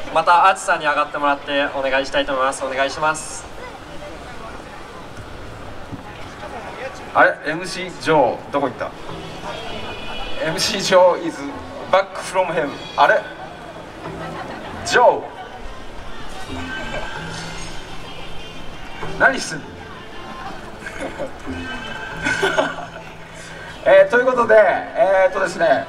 またアーチさんに上がってもらってお願いしたいと思います。お願いします。 あれ MC ジョーどこ行った？ MC ジョー is back from heaven。 あれジョー何すんのということでですね、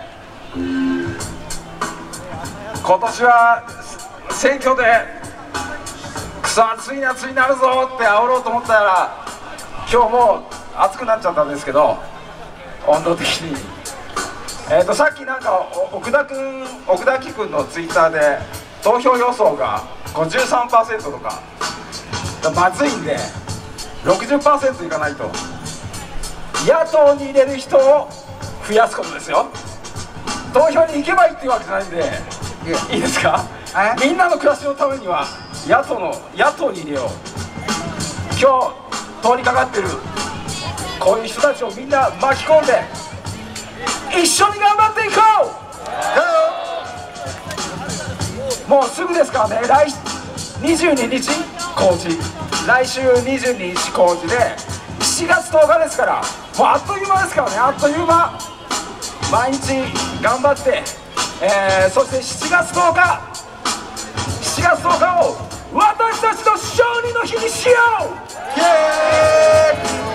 今年は選挙でクソ暑い夏になるぞって煽ろうと思ったら今日もう暑くなっちゃったんですけど、温度的にさっきなんか奥田木君のツイッターで投票予想が 53% とかまずいんで 60% いかないと野党に入れる人を増やすことですよ。投票に行けばいいっていうわけじゃないんで、いいですか？みんなの暮らしのためには野党に入れよう。今日通りかかってるこういう人たちをみんな巻き込んで一緒に頑張っていこう。もうすぐですからね。22日公示、来週22日公示で7月10日ですから、もうあっという間ですからね。あっという間。毎日頑張って、そして7月10日を私たちの勝利の日にしよう。イエ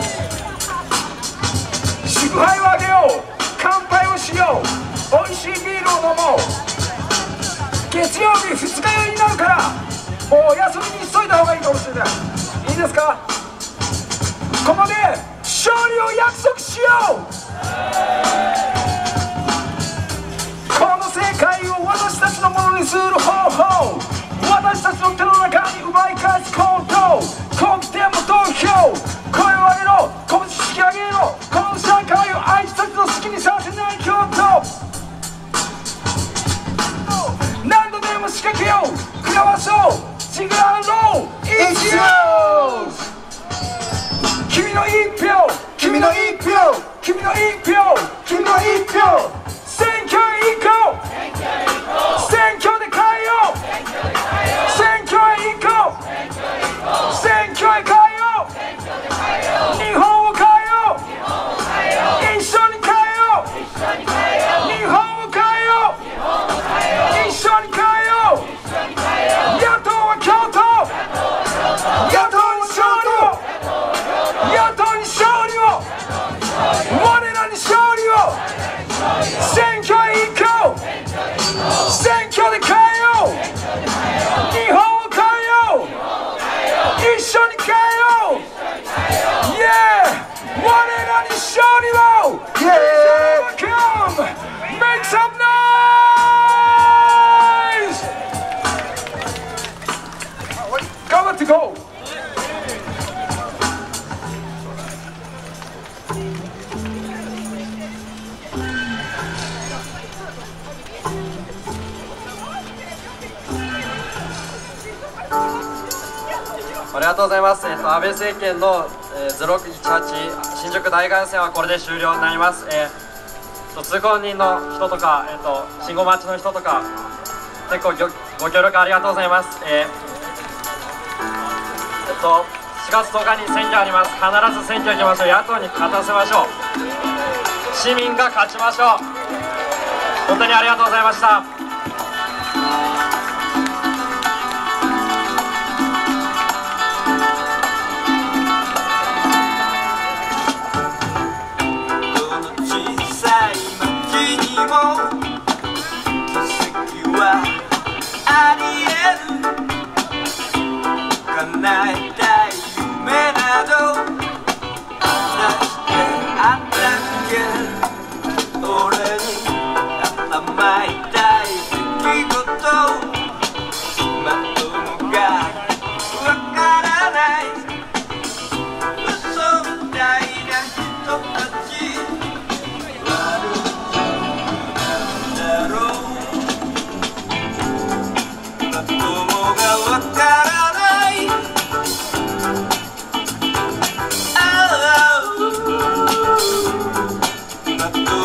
ーイ。祝杯をあげよう。乾杯をしよう。おいしいビールを飲もう。月曜日2日酔いになるからもうお休みにしといた方がいいかもしれない。いいですか？ここで勝利を約束しよう。この世界を私たちのものにする方法、私たちの手の中に奪い返す行動、国点も投票、声を上げろ、拳引き上げろ。この社会をあいつたちの好きにさせない共闘。何度でも仕掛けよう。食らわそう。違うろう。一応君の一票、君の一票、君の一票、君の一票。選挙へ行こう。選挙で変えよう。選挙へ行こう。選挙へ変えよう。日本を変えよう。一緒に変えよう。日本を変えよう。一緒に変えよう。野党は共闘。野党に勝利を。野党に勝利を。我らに勝利を。選挙へ行こう。選挙で変えよう。日本を変えよう。一緒に変えよう。イエーイ。我らに勝利を。イエーイ。Come make some noise。頑張っていこう。 ありがとうございます。安倍政権の0618新宿大街宣はこれで終了になります。通行人の人とか、信号待ちの人とか結構ご協力ありがとうございます。4月10日に選挙あります。必ず選挙行きましょう。野党に勝たせましょう。市民が勝ちましょう。本当にありがとうございました。 ありえる叶えたい夢など出してあったっけ。俺に甘い